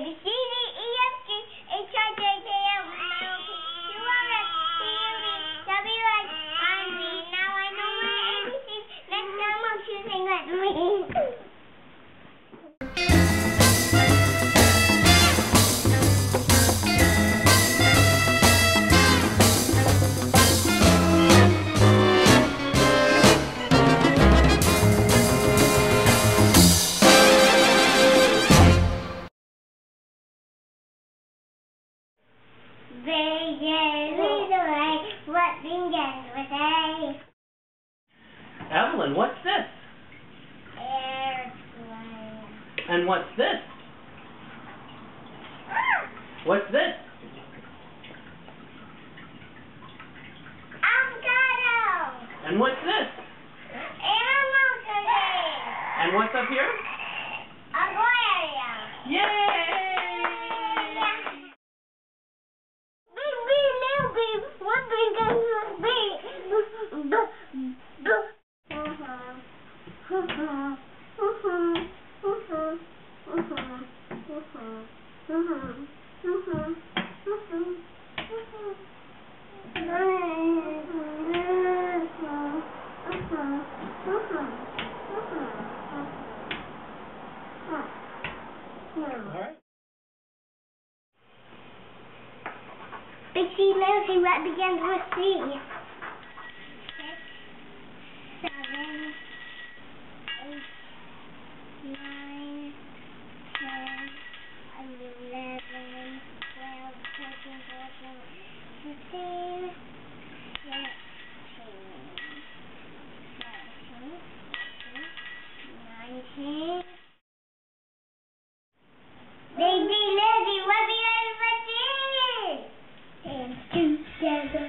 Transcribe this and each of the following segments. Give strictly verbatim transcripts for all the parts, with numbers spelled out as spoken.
B, C, D, E, F, G, H, I, J, K, L, M, N, O, P, Q, R, S, T, U, V, W, X, Y, and Z. Now I know my A B Cs. Next time I'm choosing with me. Begins with A. What begins with A? Evelyn, what's this? Airplane. And what's this? What's this? Avocado. And what's this? Animal cookie. And what's up here? Aquarium. Yay! What begins with B? B. B. All right. Big C, little C, what begins with C? Six, seven, eight, nine, ten, eleven, twelve, thirteen, fourteen, fifteen, sixteen, seventeen, eighteen, nineteen. Big D, little D, what begins with D? And together,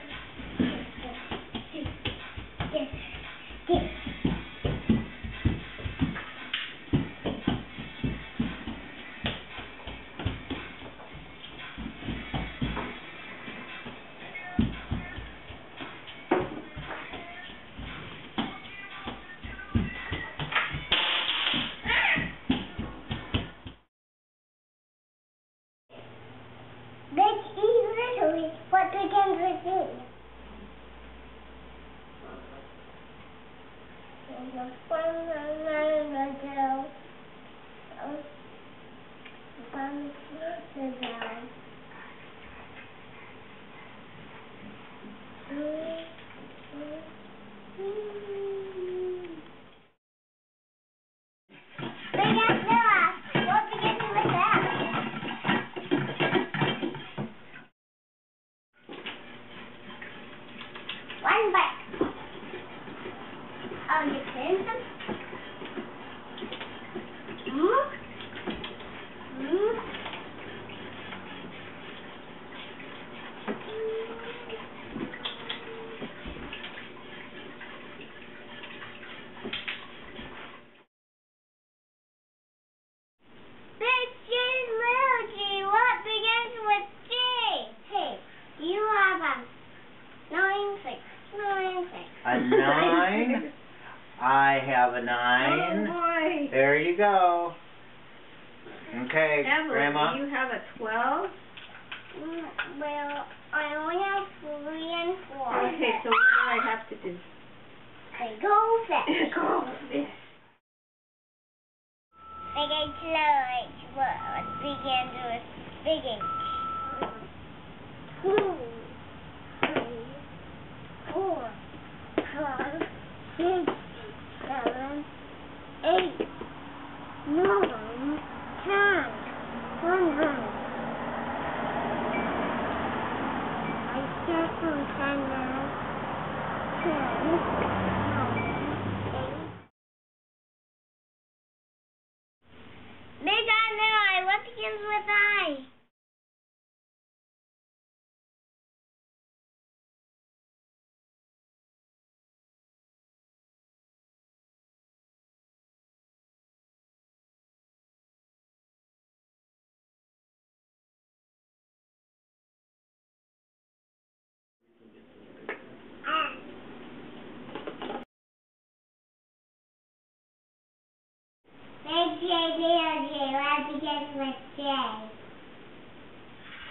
Big E, little E, what begins with E? Big F, Noah, what begins with F? One bite. Oh, you cleaned them? Hmm? Hmm? Big G, little G, what begins with G? Hey, you have a nine, six. Nine, six. A nine. I have a nine. Oh boy. There you go. Okay, Evelyn, Grandma. do you have a twelve? Mm, well, I only have three and four. Okay, so what do I have to do? I go fetch. Go fish. Big H, little H, what begins with big H? Two, three, four, five, six, seven, eight, nine, ten, eleven. I start from ten now. Ten, nine, eight. Big I, little I, what begins with I? Big J, little J, what begins with J?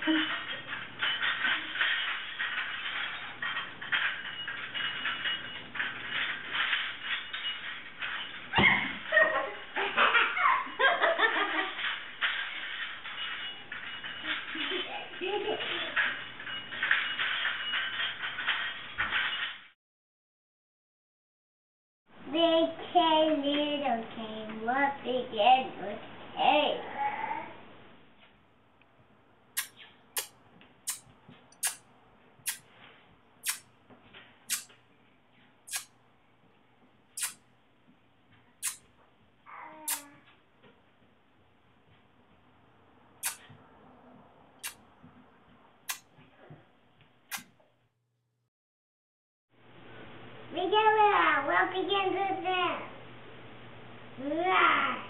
Big K, little K, what begins with K? Big L, what begins with M? Right.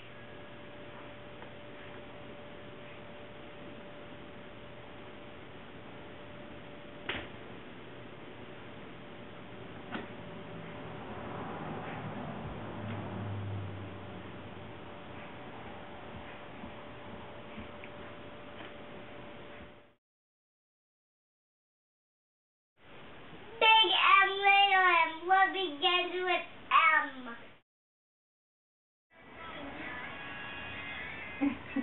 Big M, little M, what begins with M?